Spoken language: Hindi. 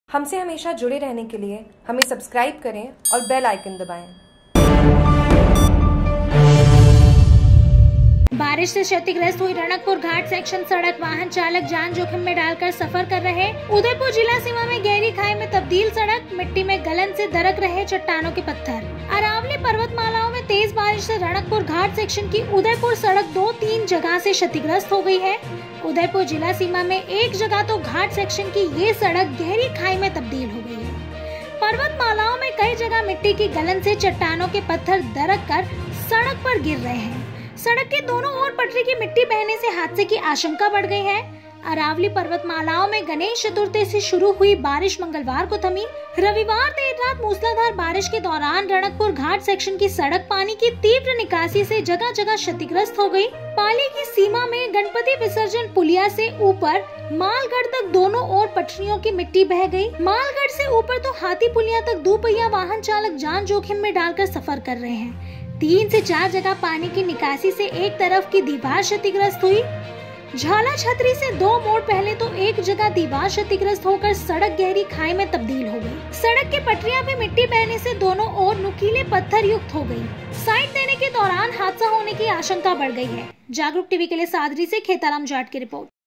हमसे हमेशा जुड़े रहने के लिए हमें सब्सक्राइब करें और बेल आइकन दबाएं। बारिश से क्षतिग्रस्त हुई रणकपुर घाट सेक्शन सड़क, वाहन चालक जान जोखिम में डालकर सफर कर रहे। उदयपुर जिला सीमा में गहरी खाई में तब्दील सड़क, मिट्टी में गलन से दरक रहे चट्टानों के पत्थर। अरावली पर्वतमालाओं में तेज बारिश से रणकपुर घाट सेक्शन की उदयपुर सड़क 2-3 जगह से क्षतिग्रस्त हो गई है। उदयपुर जिला सीमा में एक जगह तो घाट सेक्शन की ये सड़क गहरी खाई में तब्दील हो गई है। पर्वतमालाओं में कई जगह मिट्टी की गलन से चट्टानों के पत्थर दरक कर सड़क पर गिर रहे हैं। सड़क के दोनों ओर पटरी की मिट्टी बहने से हादसे की आशंका बढ़ गई है। अरावली पर्वतमालाओं में गणेश चतुर्थी से शुरू हुई बारिश मंगलवार को थमी। रविवार देर रात मूसलाधार बारिश के दौरान रणकपुर घाट सेक्शन की सड़क पानी की तीव्र निकासी से जगह जगह क्षतिग्रस्त हो गई। पाली की सीमा में गणपति विसर्जन पुलिया से ऊपर मालगढ़ तक दोनों ओर पटरियों की मिट्टी बह गई। मालगढ़ से ऊपर तो हाथी पुलिया तक दोपहिया वाहन चालक जान जोखिम में डालकर सफर कर रहे हैं। 3 से 4 जगह पानी की निकासी से एक तरफ की दीवार क्षतिग्रस्त हुई। झाला छतरी से 2 मोड़ पहले तो एक जगह दीवार क्षतिग्रस्त होकर सड़क गहरी खाई में तब्दील हो गई। सड़क के पटरियां भी मिट्टी बहने से दोनों ओर नुकीले पत्थर युक्त हो गई। साइड देने के दौरान हादसा होने की आशंका बढ़ गई है। जागरूक टीवी के लिए सादरी से खेताराम जाट की रिपोर्ट।